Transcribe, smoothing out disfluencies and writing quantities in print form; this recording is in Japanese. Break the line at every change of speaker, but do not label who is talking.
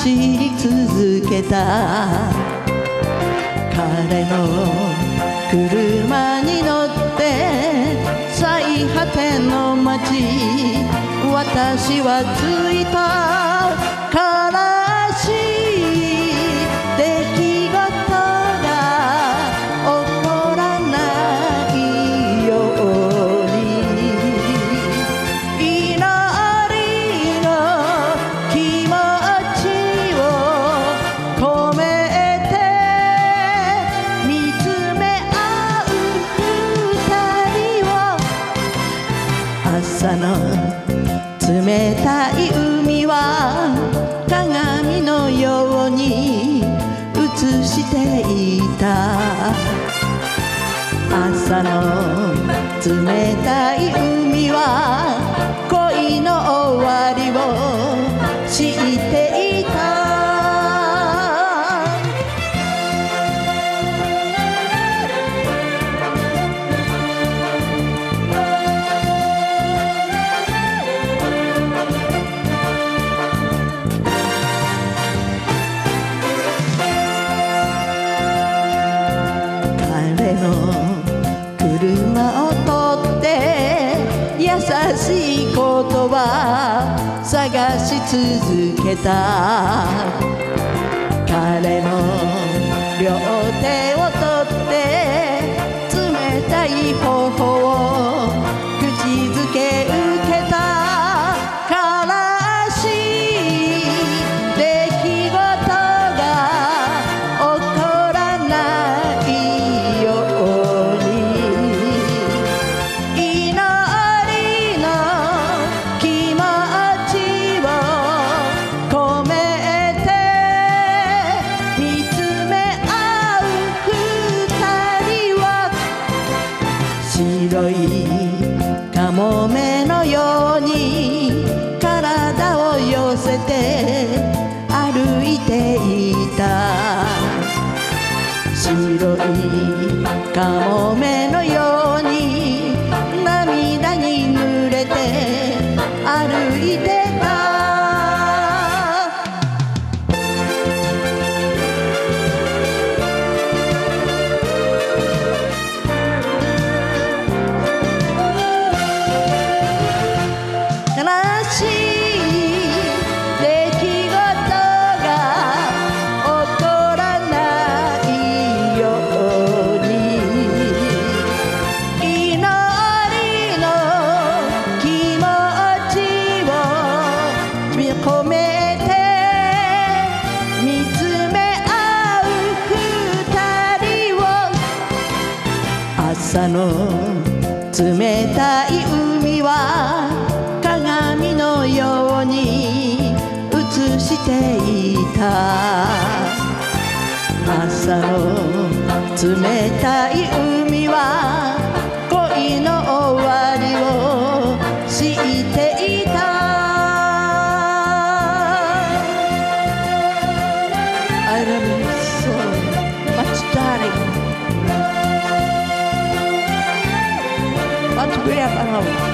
走り続けた。彼の車に乗って最果ての街、私は着いた。悲しい出来事が起こらないように、祈りの気持ちを込めて見つめ合う二人を。朝の冷たい海は鏡のように映していた。朝の冷たい海は恋の終わりを知っていた。車を取って優しい言葉探し続けた。彼の両手を取って冷たい頬を口づけ受けた。悲しい出来事が起こらないように、祈りの気持ちを込めて見つめ合う二人は、白いカモメのように体を寄せて歩いていた。白いカモメのように涙に濡れて歩いてた。悲しい出来事が起こらないように、祈りの気持ちを込めて見つめ合う二人を。朝の冷たい海は鏡のように映していた。朝の冷たい海は恋の終わりを知っていた。I love you so much, darling. What will happen?